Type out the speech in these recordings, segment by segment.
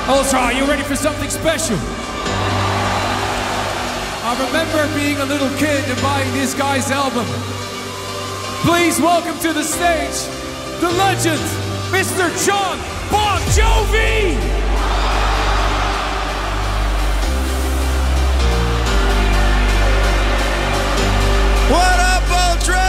Ultra, are you ready for something special? I remember being a little kid and buying this guy's album. Please welcome to the stage, the legend, Mr. Jon Bon Jovi! What up, Ultra?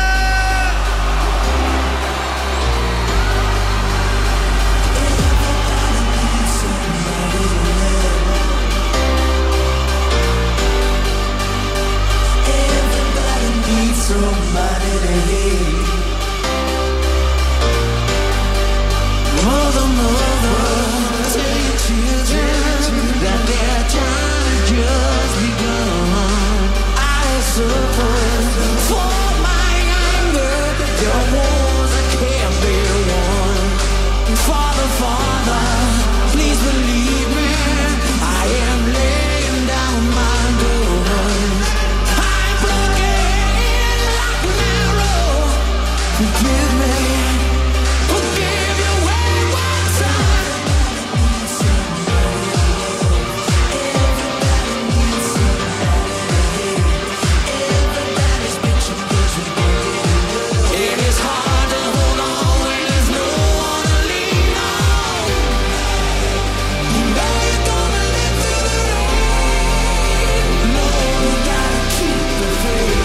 Somebody to hate. Mother, tell your children that their time just begun. I suffer for my anger. There wars that can't be won. Father, please believe me. I am laying down my gun. Forgive me, forgive you one more time. Everybody's bitching 'cause we get it. It is hard to hold on when there's no one to lean on. You know you're gonna live through the rain. No, you gotta keep the faith.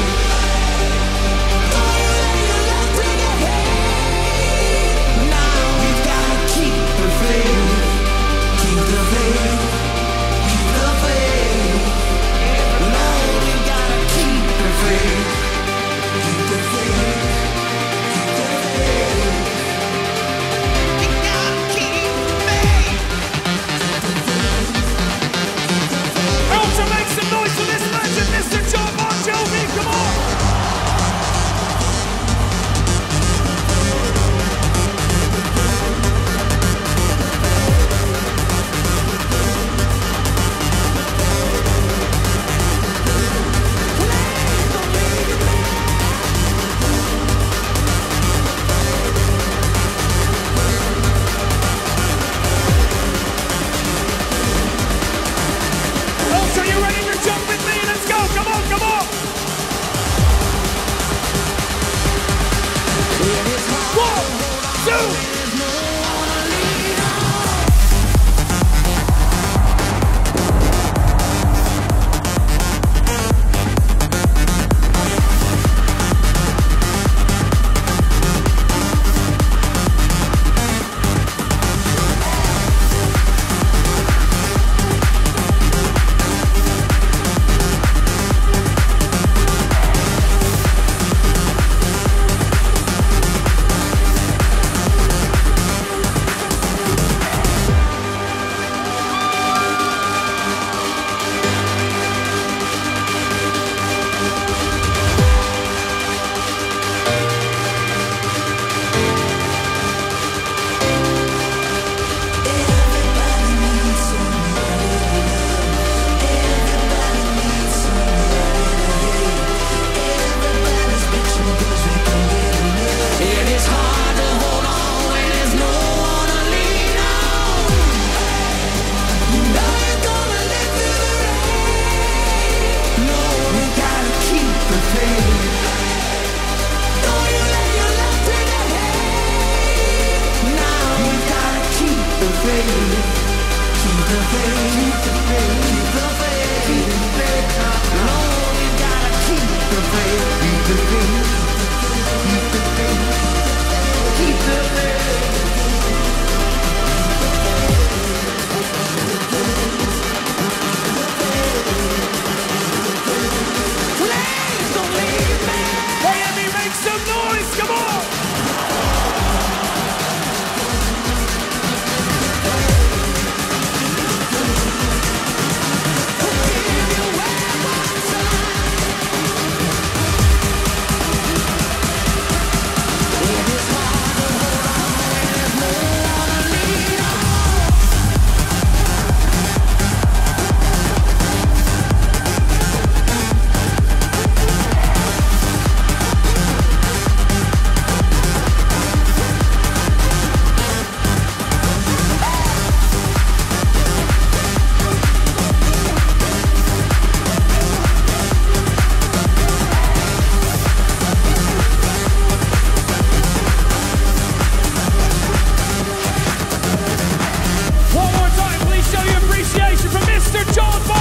John Bon